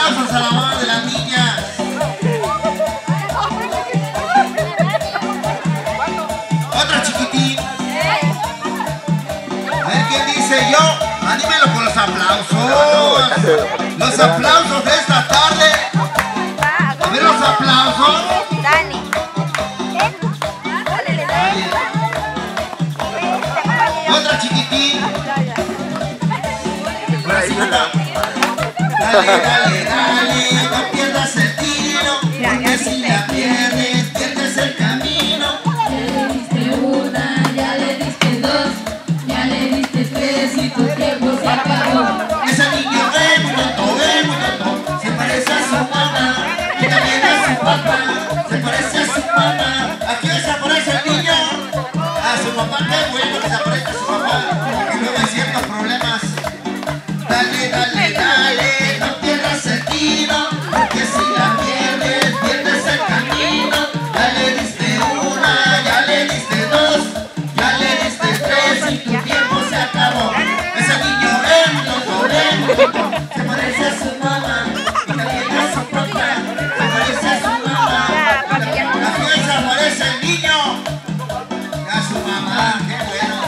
aplausos a la mamá de las niñas. Otra chiquitín. A ver quién dice yo. Anímelo con los aplausos. Los aplausos de esta tarde. A ver los aplausos. Dani. Otra chiquitín. Dale, dale, dale, no pierdas el tiro, porque si la pierdes, pierdes el camino. Ya le diste una, ya le diste dos, ya le diste tres y tu tiempo se acabó. Ese niño es muy tonto, se parece a su mamá, y también a su papá, se parece a su mamá. ¿A quién se parece el niño? A su papá, qué bueno que se parece a su papá, que luego hay ciertos problemas. Dale, dale, dale, no pierdas el tiro, porque si la pierdes, pierdes el camino. Ya le diste una, ya le diste dos, ya le diste tres y tu tiempo se acabó. Ese niño es muy tonto, se parece a su mamá, y también a su papá, se parece a su mamá. ¿A quién se parece el niño? A su mamá, qué bueno.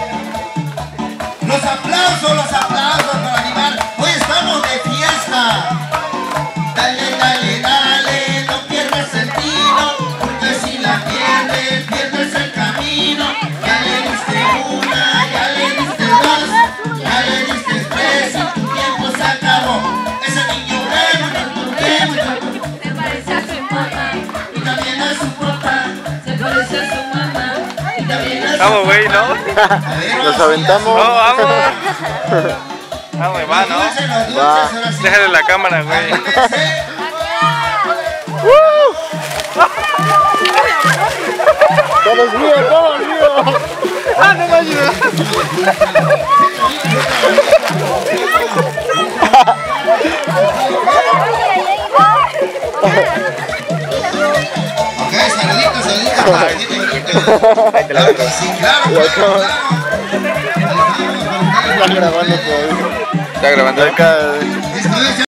Los aplausos para animar. Hoy estamos de fiesta. Dale, dale, dale, no pierdas el tiro, porque si la pierdes, pierdes el camino. Ya le diste una, ya le diste dos, ya le diste tres y tu tiempo se acabó. Ese niño es muy tonto, Se parece a su mamá, y también a su papá. se parece a su mamá y también a su Vamos, güey, ¿no? Nos aventamos. No, vamos. Vamos, va, ¿no? Va. Déjale la cámara, güey. ¡Todos míos, todos míos! ¡Ah, no me ayuda! Ok, saluditos, saluditos. Sí, claro. Está grabando todo. Está grabando. Acá.